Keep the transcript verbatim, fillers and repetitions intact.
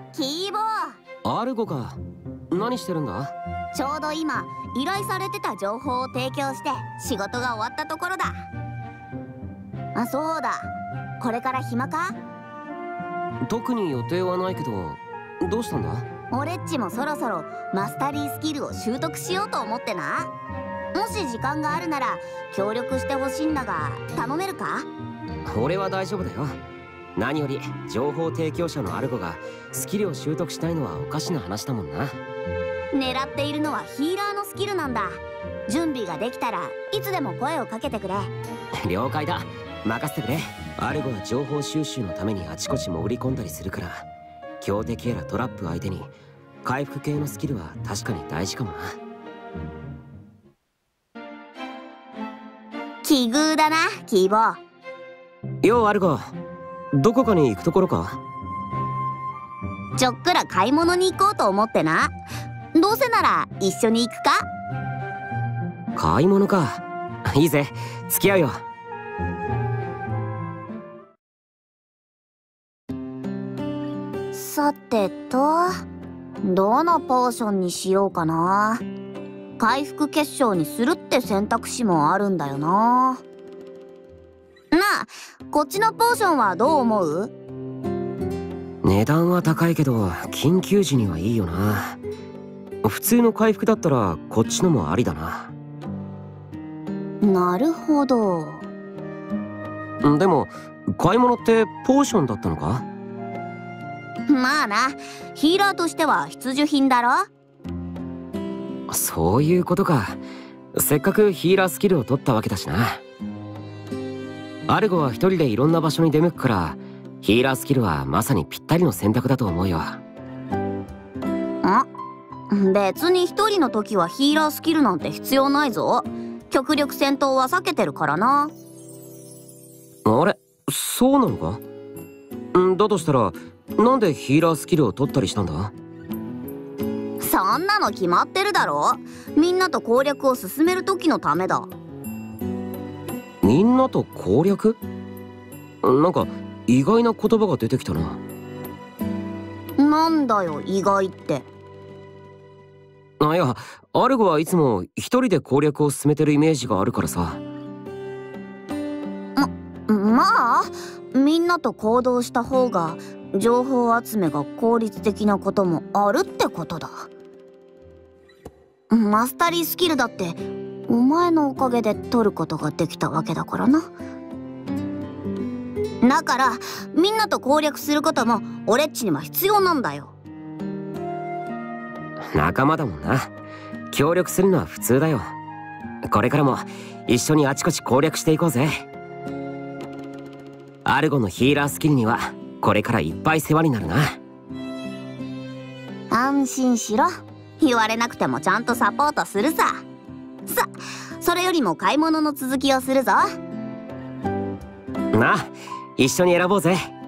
キーボー。 アルゴか。何してるんだ？ ちょうど今依頼されてた情報を提供して仕事が終わったところだ。あ、そうだ、これから暇か？ 特に予定はないけど、どうしたんだ？ 俺っちもそろそろマスタリースキルを習得しようと思ってな。もし時間があるなら協力してほしいんだが、頼めるか？ 俺は大丈夫だよ。何より情報提供者のアルゴがスキルを習得したいのはおかしな話だもんな。 狙っているのはヒーラーのスキルなんだ。準備ができたらいつでも声をかけてくれ。 了解だ、任せてくれ。アルゴは情報収集のためにあちこち潜り込んだりするから、強敵やらトラップ相手に回復系のスキルは確かに大事かもな。 奇遇だな、キーボー。 ようアルゴ、どこかに行くところか？ ちょっくら買い物に行こうと思ってな。どうせなら一緒に行くか？ 買い物か。いいぜ、付き合うよ。 さてと、どのポーションにしようかな。回復結晶にするって選択肢もあるんだよな。なあ、こっちのポーションはどう思う？ 値段は高いけど緊急時にはいいよな。普通の回復だったらこっちのもありだな。 なるほど。 でも買い物ってポーションだったのか？ まあな、ヒーラーとしては必需品だろ。 そういうことか。せっかくヒーラースキルを取ったわけだしな。アルゴは一人でいろんな場所に出向くから、ヒーラースキルはまさにぴったりの選択だと思うよ。 ん？別に一人の時はヒーラースキルなんて必要ないぞ。極力戦闘は避けてるからな。 あれ、そうなのか？んだとしたらなんでヒーラースキルを取ったりしたんだ？ そんなの決まってるだろ。みんなと攻略を進める時のためだ。 みんなと攻略？なんか意外な言葉が出てきたな。 なんだよ意外って。 あ、いや、アルゴはいつも一人で攻略を進めてるイメージがあるからさ。 ま、まあみんなと行動した方が情報集めが効率的なこともあるってことだ。マスタリースキルだってお前のおかげで取ることができたわけだからな。だからみんなと攻略することも俺っちには必要なんだよ。 仲間だもんな。協力するのは普通だよ。これからも一緒にあちこち攻略していこうぜ。アルゴのヒーラースキルにはこれからいっぱい世話になるな。 安心しろ、言われなくてもちゃんとサポートするさ。さ、それよりも買い物の続きをするぞ。 なあ、一緒に選ぼうぜ。